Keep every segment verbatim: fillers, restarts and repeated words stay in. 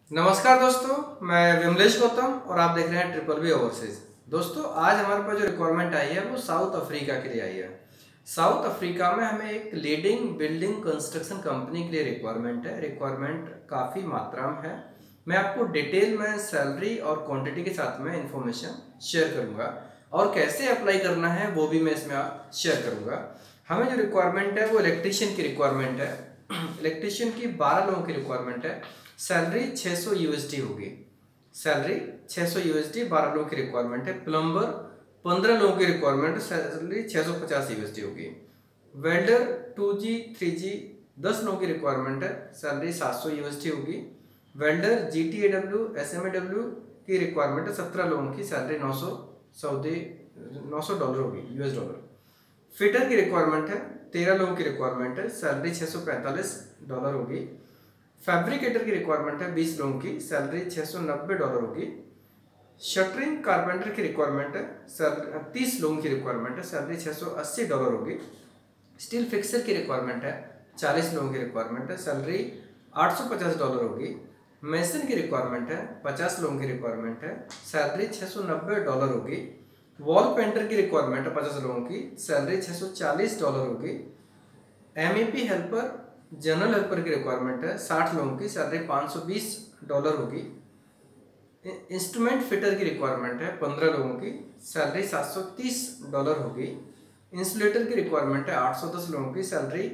नमस्कार दोस्तों, मैं विमलेश गौतम और आप देख रहे हैं ट्रिपल बी ओवरसीज। दोस्तों, आज हमारे पास जो रिक्वायरमेंट आई है वो साउथ अफ्रीका के लिए आई है। साउथ अफ्रीका में हमें एक लीडिंग बिल्डिंग कंस्ट्रक्शन कंपनी के लिए रिक्वायरमेंट है। रिक्वायरमेंट काफ़ी मात्रा में है। मैं आपको डिटेल में सैलरी और क्वांटिटी के साथ में इंफॉर्मेशन शेयर करूँगा और कैसे अप्लाई करना है वो भी मैं इसमें शेयर करूँगा। हमें जो रिक्वायरमेंट है वो इलेक्ट्रीशियन की रिक्वायरमेंट है। इलेक्ट्रीशियन की बारह लोगों की रिक्वायरमेंट है। सैलरी छः सौ यूएसडी होगी। सैलरी छः सौ यूएसडी बारह लोगों की रिक्वायरमेंट है। प्लम्बर पंद्रह लोगों की रिक्वायरमेंट है। सैलरी छः सौ पचास यूएसडी होगी। Welder two G three G दस लोगों की रिक्वायरमेंट है। सैलरी सात सौ यूएसडी होगी। Welder G T A W S M A W की रिक्वायरमेंट है। सत्रह लोगों की सैलरी नौ सौ सऊदी नौ सौ डॉलर होगी, यूएस डॉलर। फिटर की रिक्वायरमेंट है। तेरह लोगों की रिक्वायरमेंट है। सैलरी छः सौ पैंतालीस डॉलर होगी। फैब्रिकेटर की रिक्वायरमेंट है बीस लोगों की, सैलरी छः सौ नब्बे डॉलर होगी। शटरिंग कारपेंटर की रिक्वायरमेंट है, सैलरी तीस लोगों की रिक्वायरमेंट है, सैलरी छः सौ अस्सी डॉलर होगी। स्टील फिक्सर की रिक्वायरमेंट है, चालीस लोगों की रिक्वायरमेंट है, सैलरी आठ सौ पचास डॉलर होगी। मेसन की रिक्वायरमेंट है, पचास लोगों की रिक्वायरमेंट है, सैलरी छः सौ नब्बे डॉलर होगी। वॉल पेंटर की रिक्वायरमेंट है पचास लोगों की, सैलरी छः सौ चालीस डॉलर होगी। M E P helper general helper की रिक्वायरमेंट है, साठ लोगों की, सैलरी पाँच सौ बीस डॉलर होगी। इंस्ट्रूमेंट फिटर की रिक्वायरमेंट है पंद्रह लोगों की, सैलरी सात सौ तीस डॉलर होगी। इंसुलेटर की रिक्वायरमेंट है आठ सौ दस लोगों की, सैलरी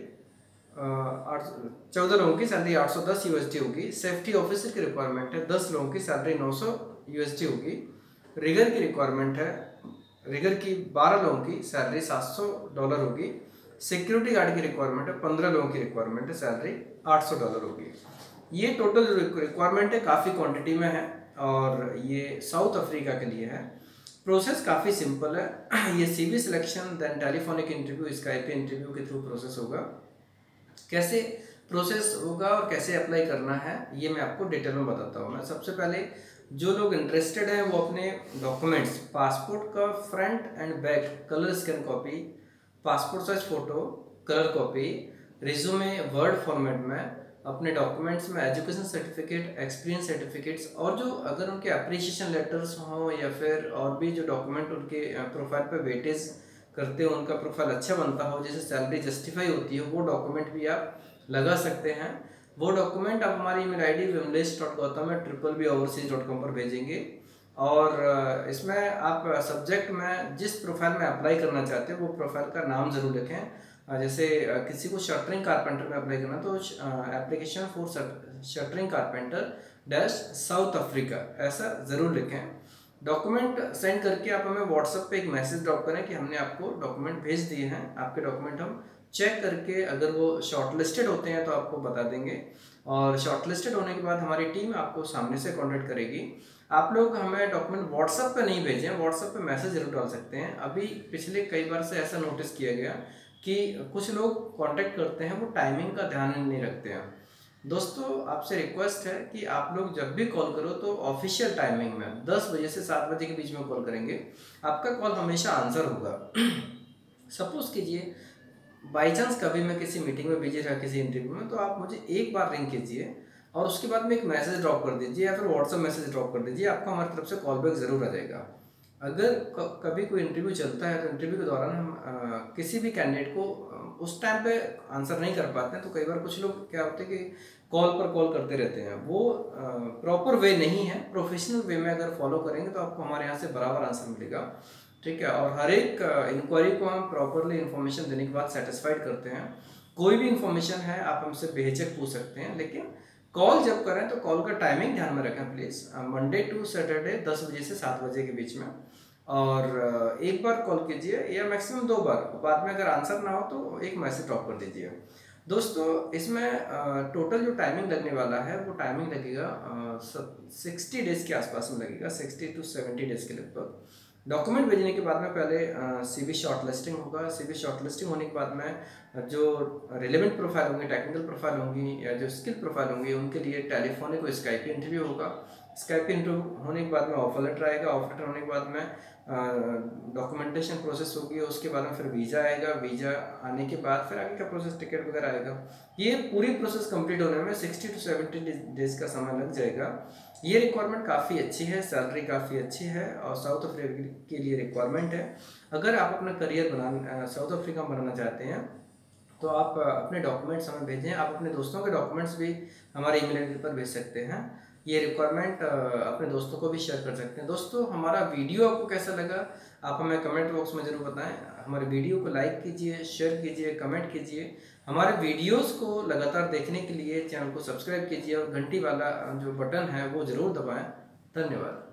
आठ चौदह लोगों की, सैलरी आठ सौ दस यूएसडी होगी। सेफ्टी ऑफिसर की रिक्वायरमेंट है दस लोगों की, सैलरी नौ सौ यूएसडी होगी। रिगर की रिक्वायरमेंट है, रिगर की बारह लोगों की, सैलरी सात सौ डॉलर होगी। सिक्योरिटी गार्ड की रिक्वायरमेंट है पंद्रह लोगों की रिक्वायरमेंट है, सैलरी आठ सौ डॉलर होगी। ये टोटल रिक्वायरमेंट है, काफ़ी क्वांटिटी में है और ये साउथ अफ्रीका के लिए है। प्रोसेस काफ़ी सिंपल है। ये CV selection then telephonic interview Skype interview के थ्रू प्रोसेस होगा। कैसे प्रोसेस होगा और कैसे अप्लाई करना है ये मैं आपको डिटेल में बताता हूँ। मैं सबसे पहले जो लोग इंटरेस्टेड हैं वो अपने डॉक्यूमेंट्स, पासपोर्ट का front and back colour scan copy, passport size photo colour copy, resume word format में, अपने डॉक्यूमेंट्स में एजुकेशन सर्टिफिकेट, एक्सपीरियंस सर्टिफिकेट्स और जो अगर उनके अप्रिशिएशन लेटर्स हों या फिर और भी जो डॉक्यूमेंट उनके प्रोफाइल पे वेटेज करते हो, उनका प्रोफाइल अच्छा बनता हो, जैसे सैलरी जस्टिफाई होती है, वो डॉक्यूमेंट भी आप लगा सकते हैं। वो डॉक्यूमेंट आप हमारी email I D Vimlesh dot Gautam triple B overseas dot com पर भेजेंगे और इसमें आप सब्जेक्ट में जिस प्रोफाइल में अप्लाई करना चाहते हैं वो प्रोफाइल का नाम ज़रूर लिखें। जैसे किसी को शटरिंग कारपेंटर में अप्लाई करना तो application for shuttering carpenter dash South Africa ऐसा ज़रूर लिखें। डॉक्यूमेंट सेंड करके आप हमें व्हाट्सएप पे एक मैसेज ड्रॉप करें कि हमने आपको डॉक्यूमेंट भेज दिए हैं। आपके डॉक्यूमेंट हम चेक करके अगर वो शॉर्टलिस्टेड होते हैं तो आपको बता देंगे और शॉर्टलिस्टेड होने के बाद हमारी टीम आपको सामने से कॉन्टेक्ट करेगी। आप लोग हमें डॉक्यूमेंट व्हाट्सएप पे नहीं भेजें, व्हाट्सएप पे मैसेज जरूर डाल सकते हैं। अभी पिछले कई बार से ऐसा नोटिस किया गया कि कुछ लोग कांटेक्ट करते हैं वो टाइमिंग का ध्यान नहीं रखते हैं। दोस्तों, आपसे रिक्वेस्ट है कि आप लोग जब भी कॉल करो तो ऑफिशियल टाइमिंग में दस बजे से सात बजे के बीच में कॉल करेंगे। आपका कॉल हमेशा आंसर होगा। सपोज कीजिए बाई चांस कभी मैं किसी मीटिंग में बिजी रहा किसी इंटरव्यू में, तो आप मुझे एक बार रिंग कीजिए और उसके बाद में एक मैसेज ड्रॉप कर दीजिए या फिर व्हाट्सएप मैसेज ड्रॉप कर दीजिए, आपको हमारी तरफ से कॉल बैक ज़रूर आ जाएगा। अगर कभी कोई इंटरव्यू चलता है तो इंटरव्यू के दौरान हम आ, किसी भी कैंडिडेट को उस टाइम पे आंसर नहीं कर पाते हैं, तो कई बार कुछ लोग क्या होते हैं कि कॉल पर कॉल करते रहते हैं। वो प्रॉपर वे नहीं है। प्रोफेशनल वे में अगर फॉलो करेंगे तो आपको हमारे यहाँ से बराबर आंसर मिलेगा, ठीक है। और हर एक इंक्वायरी को हम प्रॉपरली इन्फॉर्मेशन देने के बाद सेटिस्फाइड करते हैं। कोई भी इन्फॉर्मेशन है आप हमसे बेहिचक पूछ सकते हैं, लेकिन कॉल जब करें तो कॉल का टाइमिंग ध्यान में रखें प्लीज़। मंडे टू सैटरडे दस बजे से सात बजे के बीच में, और एक बार कॉल कीजिए या मैक्सिमम दो बार, बाद में अगर आंसर ना हो तो एक मैसेज ड्रॉप कर दीजिए। दोस्तों, इसमें टोटल जो टाइमिंग लगने वाला है वो टाइमिंग लगेगा सिक्सटी डेज़ के आसपास में लगेगा, सिक्सटी टू सेवेंटी डेज़ के लगभग। डॉक्यूमेंट भेजने के बाद में पहले सीवी शॉर्टलिस्टिंग होगा। सीवी शॉर्टलिस्टिंग होने के बाद में जो रिलेवेंट प्रोफाइल होंगे, टेक्निकल प्रोफाइल होंगी या जो स्किल प्रोफाइल होंगी, उनके लिए टेलीफोनिक और स्काइप इंटरव्यू होगा। स्काइप इंटरव्यू होने के बाद में ऑफर लेटर आएगा। ऑफर लेटर होने के बाद में डॉक्यूमेंटेशन प्रोसेस होगी, उसके बाद में फिर वीज़ा आएगा। वीज़ा आने के बाद फिर आगे का प्रोसेस, टिकट वगैरह आएगा। ये पूरी प्रोसेस कंप्लीट होने में सिक्सटी टू सेवेंटी डेज का समय लग जाएगा। ये रिक्वायरमेंट काफ़ी अच्छी है, सैलरी काफ़ी अच्छी है और साउथ अफ्रीका के लिए रिक्वायरमेंट है। अगर आप अपना करियर बना साउथ अफ्रीका में बनाना चाहते हैं तो आप अपने डॉक्यूमेंट्स हमें भेजें। आप अपने दोस्तों के डॉक्यूमेंट्स भी हमारे ईमेल आई डी पर भेज सकते हैं। ये रिक्वायरमेंट अपने दोस्तों को भी शेयर कर सकते हैं। दोस्तों, हमारा वीडियो आपको कैसा लगा आप हमें कमेंट बॉक्स में ज़रूर बताएं। हमारे वीडियो को लाइक कीजिए, शेयर कीजिए, कमेंट कीजिए। हमारे वीडियोस को लगातार देखने के लिए चैनल को सब्सक्राइब कीजिए और घंटी वाला जो बटन है वो ज़रूर दबाएं। धन्यवाद।